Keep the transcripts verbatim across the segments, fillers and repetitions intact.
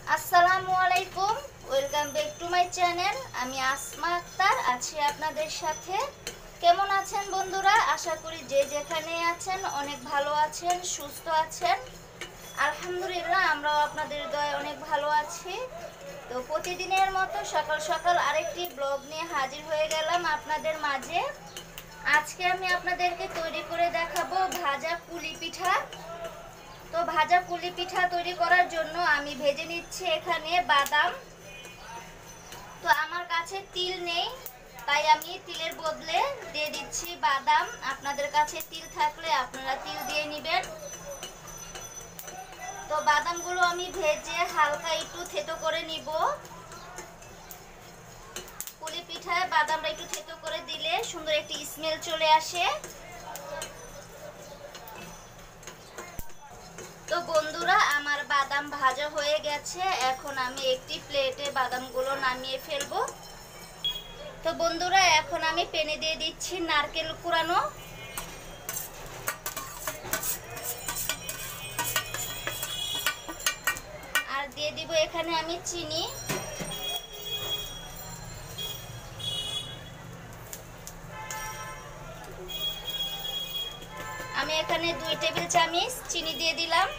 আসসালামু আলাইকুম, welcome back to my channel. আমি আসমা আক্তার আছি আপনাদের সাথে। কেমন আছেন বন্ধুরা? আশা করি যে যেখানে আছেন অনেক ভালো আছেন, সুস্থ আছেন। আলহামদুলিল্লাহ, আমরাও আপনাদের দয়ায় অনেক ভালো আছি। তো প্রতিদিনের মতো সকাল সকাল আরেকটি ব্লগ নিয়ে হাজির হয়ে গেলাম আপনাদের মাঝে। আজকে আমি আপনাদেরকে তৈরি করে দেখাবো ভাজা পুলি পিঠা। তো ভাজা পুলি পিঠা তৈরি করার জন্য আমি ভেজে নিচ্ছি এখানে বাদাম। তো আমার কাছে তিল নেই, তাই আমি তিলের বদলে দিয়ে দিচ্ছি বাদাম। আপনাদের কাছে তিল থাকলে আপনারা তিল দিয়ে নেবেন। তো বাদামগুলো আমি ভেজে হালকা একটু থেতো করে নিব। পুলি পিঠায় বাদামটা একটু থেতো করে দিলে সুন্দর একটি স্মেল চলে আসে। তো বন্ধুরা, আমার বাদাম ভাজা হয়ে গেছে। এখন আমি একটি প্লেটে বাদামগুলো নামিয়ে ফেলবো। তো বন্ধুরা, এখন আমি প্যানে দিয়ে দিচ্ছি নারকেল কুড়ানো। আর দিয়ে দিব এখানে আমি চিনি। আমি এখানে দুই টেবিল চামচ চিনি দিয়ে দিলাম।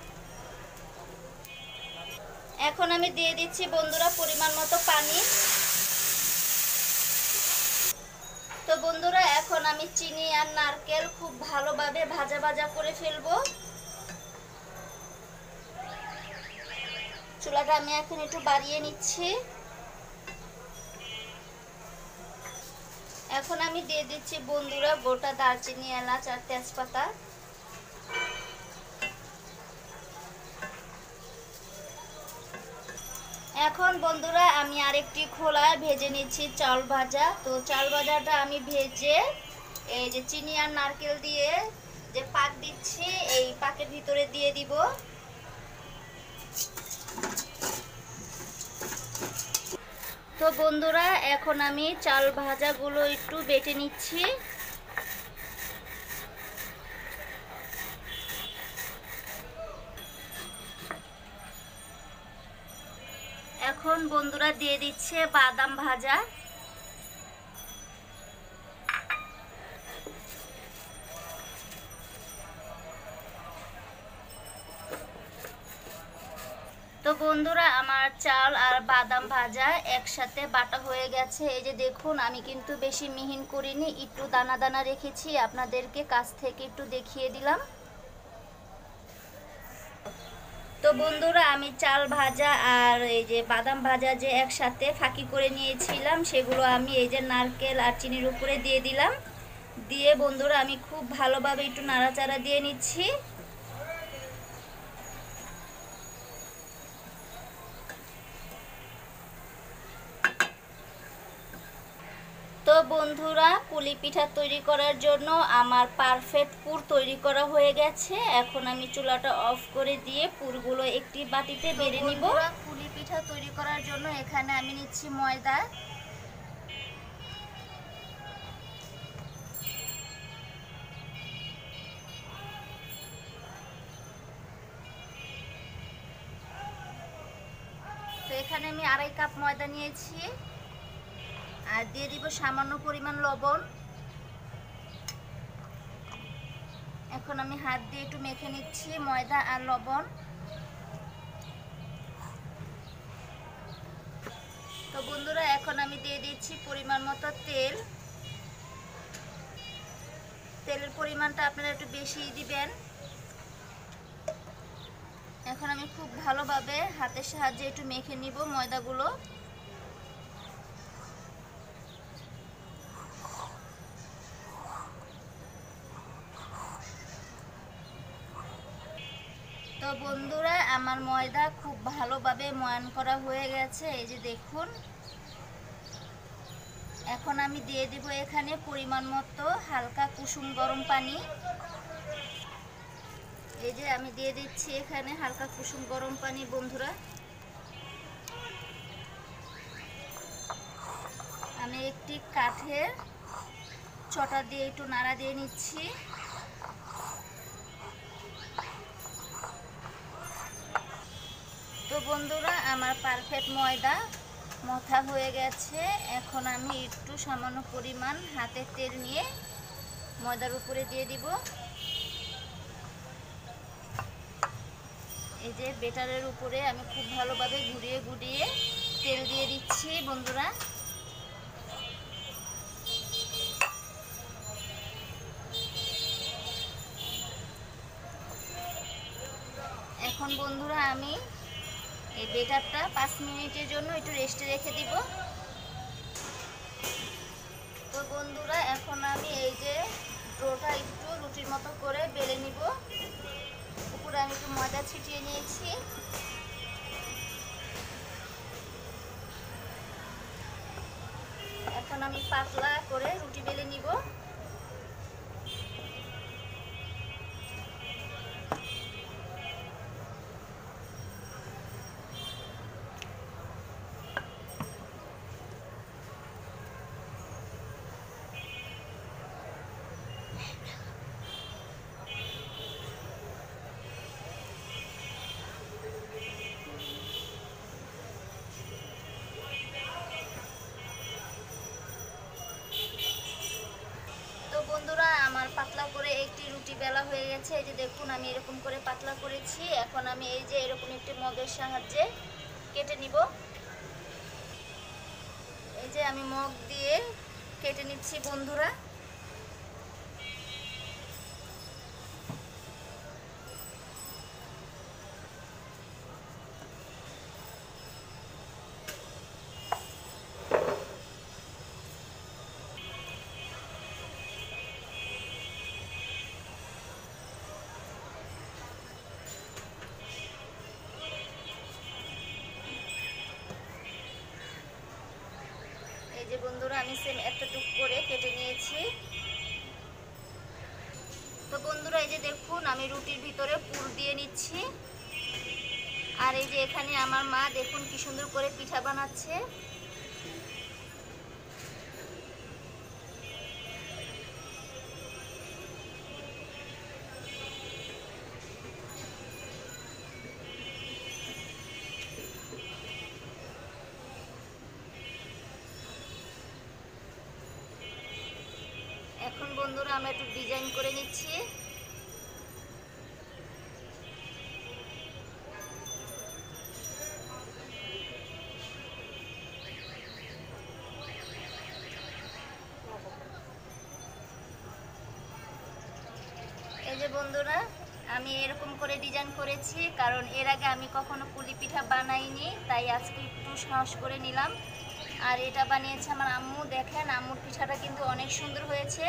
এখন আমি দিয়ে দিচ্ছি বন্ধুরা পরিমাণ মতো পানি। তো বন্ধুরা, এখন আমি চিনি আর নারকেল খুব ভালোভাবে ভাজা ভাজা করে ফেলবো। চুলাটা আমি এখন একটু বাড়িয়ে নিচ্ছি। এখন আমি দিয়ে দিচ্ছি বন্ধুরা গোটা দারচিনি, এলাচ আর তেজপাতা। এখন বন্ধুরা আমি আরেকটি খোলায় ভেজে নিচ্ছি চাল ভাজা। তো চাল ভাজাটা আমি ভেজে এই যে চিনি আর নারকেল দিয়ে যে পাক দিচ্ছি, এই পাকের ভিতরে দিয়ে দিব। তো বন্ধুরা, এখন আমি চাল ভাজাগুলো একটু বেটে নিচ্ছি। এখন বন্ধুরা দিয়ে দিচ্ছে বাদাম ভাজা। তো বন্ধুরা, আমার চাল আর বাদাম ভাজা একসাথে বাটা হয়ে গেছে। এই যে দেখুন, আমি কিন্তু বেশি মিহিন করিনি, একটু দানা দানা রেখেছি। আপনাদেরকে কাছ থেকে একটু দেখিয়ে দিলাম। তো বন্ধুরা, আমি চাল ভাজা আর এই যে বাদাম ভাজা যে একসাথে ফাঁকি করে নিয়েছিলাম, সেগুলো আমি এই যে নারকেল আর চিনির উপরে দিয়ে দিলাম। দিয়ে বন্ধুরা আমি খুব ভালোভাবে একটু নাড়াচাড়া দিয়ে নিচ্ছি। তো বন্ধুরা, পুলি পিঠা তৈরি করার জন্য আমার পারফেক্ট পুর তৈরি করা হয়ে গেছে। এখন আমি চুলাটা অফ করে দিয়ে পুরগুলো একটি বাটিতে বেড়ে নিব। পুলি পিঠা তৈরি করার জন্য এখানে আমি নিচ্ছি ময়দা। তো এখানে আমি আড়াই কাপ ময়দা নিয়েছি। আর দিয়ে দিব সামান্য পরিমাণ লবণ। এখন আমি হাত দিয়ে একটু মেখে নিচ্ছি ময়দা আর লবণ। তো বন্ধুরা, এখন আমি দিয়ে দিচ্ছি পরিমাণ মতো তেল। তেলের পরিমাণটা আপনারা একটু বেশি দিবেন। এখন আমি খুব ভালোভাবে হাতের সাহায্যে একটু মেখে নিব ময়দাগুলো। তো বন্ধুরা, আমার ময়দা খুব ভালোভাবে ময়ান করা হয়ে গেছে। এই যে দেখুন, এখন আমি দিয়ে দিব এখানে পরিমাণ মতো হালকা কুসুম গরম পানি। এই যে আমি দিয়ে দিচ্ছি এখানে হালকা কুসুম গরম পানি। বন্ধুরা, আমি একটি কাঠের চটা দিয়ে একটু নাড়া দিয়ে নিচ্ছি। তো তো বন্ধুরা আমার পারফেক্ট ময়দা মথা হয়ে গেছে। এখন আমি একটু সামান্য পরিমাণ হাতের তেল নিয়ে ময়দার উপরে দিয়ে দিব। এই যে বেটারের উপরে আমি খুব ভালোভাবে ঘুরিয়ে ঘুরিয়ে তেল দিয়ে দিচ্ছি বন্ধুরা। এখন বন্ধুরা আমি এই বেটারটা পাঁচ মিনিটের জন্য একটু রেস্টে রেখে দিব। তো বন্ধুরা এখন আমি এই যে ডোটা একটু রুটির মতো করে বেলে নিব। উপরে আমি একটু ময়দা ছিটিয়ে নিয়েছি। এখন আমি পাতলা করে রুটি বেলে নিব। বন্ধুরা আমার পাতলা করে একটি রুটি বেলা হয়ে গেছে। এই যে দেখুন আমি এরকম করে পাতলা করেছি। এখন আমি এই যে এরকম একটি মগের সাহায্যে কেটে নিব। এই যে আমি মগ দিয়ে কেটে নিচ্ছি বন্ধুরা। এই যে বন্ধুরা আমি সেম একটা টুক করে কেটে নিয়েছি। তো বন্ধুরা এই যে দেখুন আমি রুটির ভিতরে পুর দিয়ে নিচ্ছি। আর এই যে এখানে আমার মা দেখুন কি সুন্দর করে পিঠা বানাচ্ছে। এখন বন্ধুরা আমরা একটু ডিজাইন করে নিচ্ছি। এই যে বন্ধুরা আমি এরকম করে ডিজাইন করেছি, কারণ এর আগে আমি কখনো পুলি পিঠা বানাইনি, তাই আজকে একটু সাহস করে নিলাম। আর এটা বানিয়েছে আমার আম্মু। দেখেন আম্মুর পিঠাটা কিন্তু অনেক সুন্দর হয়েছে।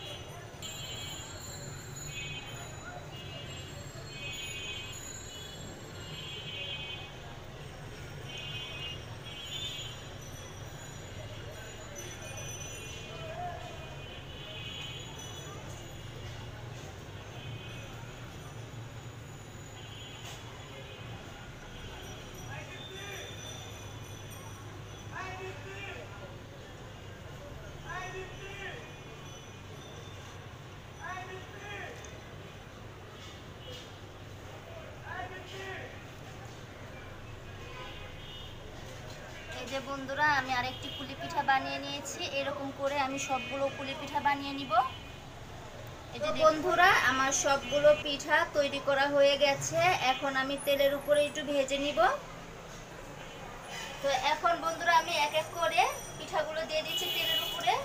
এই যে বন্ধুরা আমি আরেকটি পুলি পিঠা বানিয়ে নিয়েছি। এরকম করে আমি সবগুলো পুলি পিঠা বানিয়ে নিব। এই যে বন্ধুরা আমার সবগুলো পিঠা তৈরি করা হয়ে গেছে। এখন আমি তেলের উপরে একটু ভেজে নিব। তো এখন বন্ধুরা আমি এক এক করে পিঠাগুলো দিয়ে দিচ্ছি তেলের উপরে।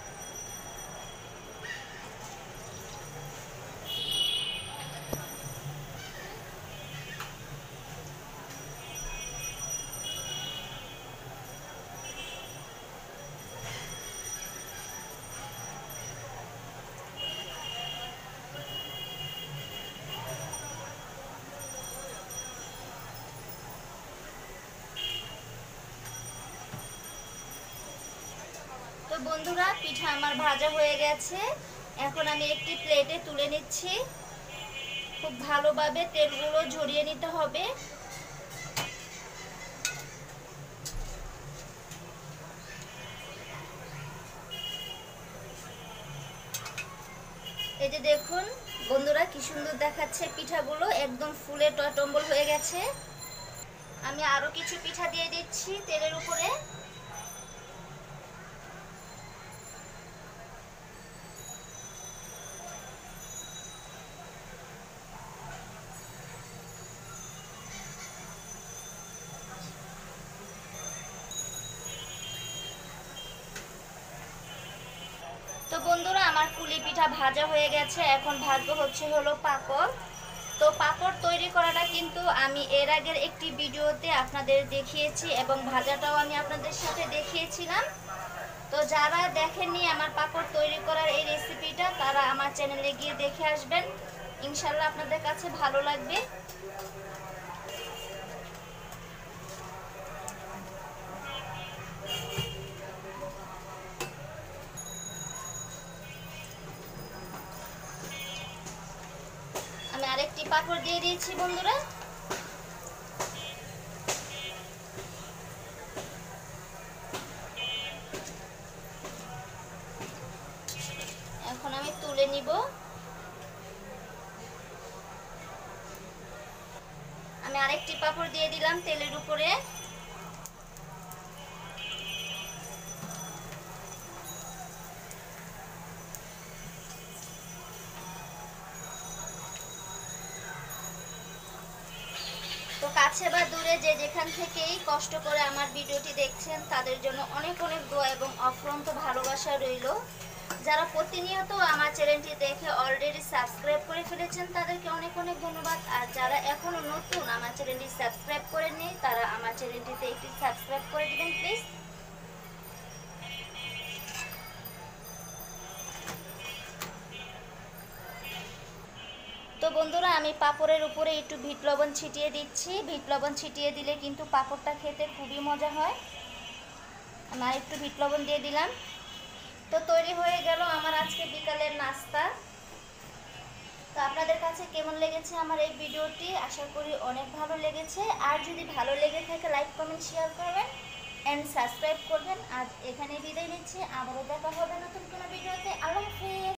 তো বন্ধুরা পিঠা আমার ভাজা হয়ে গেছে। এখন আমি একটি প্লেটে তুলে নিচ্ছি। খুব ভালোভাবে তেলগুলো ঝরিয়ে নিতে হবে। এই যে দেখুন বন্ধুরা কি সুন্দর দেখাচ্ছে পিঠাগুলো, একদম ফুলে টটম্বল হয়ে গেছে। আমি আরো কিছু পিঠা দিয়ে দিচ্ছি তেলের উপরে। তো বন্ধুরা আমার পুলি পিঠা ভাজা হয়ে গেছে, এখন ভাজবো হচ্ছে হলো পাঁপড়। তো পাঁপড় তৈরি করাটা কিন্তু আমি এর আগের একটি ভিডিওতে আপনাদের দেখিয়েছি এবং ভাজাটাও আমি আপনাদের সাথে দেখিয়েছিলাম। তো যারা দেখেননি আমার পাঁপড় তৈরি করার এই রেসিপিটা, তারা আমার চ্যানেলে গিয়ে দেখে আসবেন, ইনশাল্লাহ আপনাদের কাছে ভালো লাগবে। আমি আরেকটি পাঁপড় দিয়ে দিয়েছি বন্ধুরা। এখন আমি তুলে নিব। আমি আরেকটি পাঁপড় দিয়ে দিলাম তেলের উপরে। তো কাছে বা দূরে যে যেখান থেকেই কষ্ট করে আমার ভিডিওটি দেখছেন, তাদের জন্য অনেক অনেক দোয়া এবং অফুরন্ত ভালোবাসা রইল। যারা প্রতিনিয়ত আমার চ্যানেলটি দেখে অলরেডি সাবস্ক্রাইব করে ফেলেছেন, তাদেরকে অনেক অনেক ধন্যবাদ। আর যারা এখনো নতুন আমার চ্যানেলটি সাবস্ক্রাইব করেননি, তারা আমার চ্যানেলটিতে একটি সাবস্ক্রাইব করে দিবেন প্লিজ। তো বন্ধুরা আমি পাঁপড়ের উপরে একটু বিট লবণ ছিটিয়ে দিচ্ছি। বিট লবণ ছিটিয়ে দিলে কিন্তু পাঁপড়টা খেতে খুবই মজা হয়। আমি আর একটু বিট লবণ দিয়ে দিলাম। তো তৈরি হয়ে গেল আমার আজকে বিকালের নাস্তা। তো আপনাদের কাছে কেমন লেগেছে আমার এই ভিডিওটি? আশা করি অনেক ভালো লেগেছে। আর যদি ভালো লেগে থাকে লাইক কমেন্ট শেয়ার করবেন অ্যান্ড সাবস্ক্রাইব করবেন। আজ এখানে বিদায় নিচ্ছি, আবারও দেখা হবে নতুন কোনো ভিডিওতে। আল্লাহ হাফেজ।